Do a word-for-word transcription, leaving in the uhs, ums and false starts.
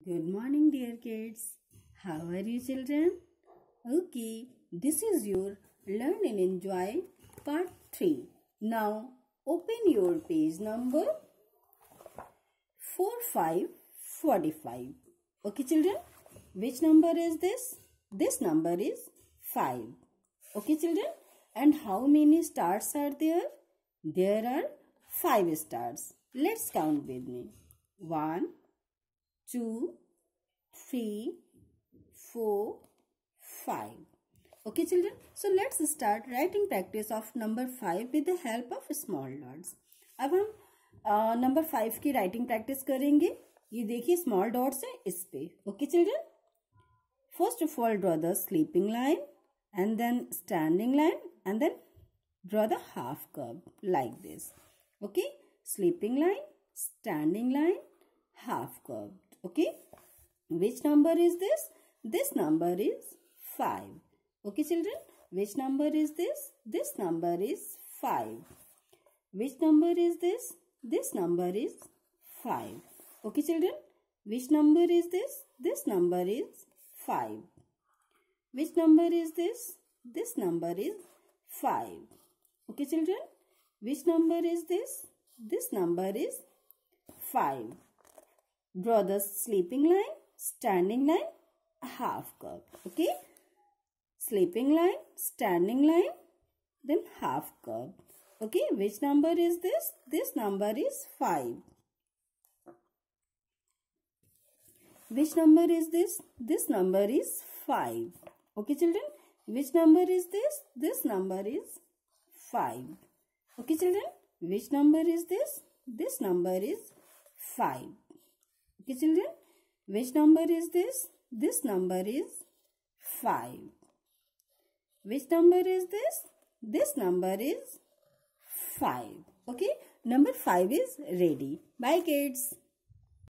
Good morning, dear kids. How are you, children? Okay, this is your Learn and Enjoy part three. Now, open your page number four five forty-five. Okay, children? Which number is this? This number is five. Okay, children? And how many stars are there? There are five stars. Let's count with me. One, two, three, four, five. Okay, children. So let's start writing practice of number five with the help of small dots. अब हम number five की writing practice करेंगे. ये देखिए small dots है इस पे. Okay children. First of all draw the sleeping line and then standing line and then draw the half curve like this. Okay, sleeping line, standing line, half curve. Okay, which number is this? This number is five. Okay children, which number is this? This number is five. Which number is this? This number is five. Okay children, which number is this? This number is five. Which number is this? This number is five. Okay children, which number is this? This number is five. Draw the sleeping line, standing line, half curve. Okay, sleeping line, standing line, then half curve. Okay, which number is this? This number is five. Which number is this? This number is five. Okay children, which number is this? This number is five. Okay children, which number is this? This number is five. Okay children, which number is this? This number is five. Which number is this? This number is five. Okay, number five is ready. Bye kids.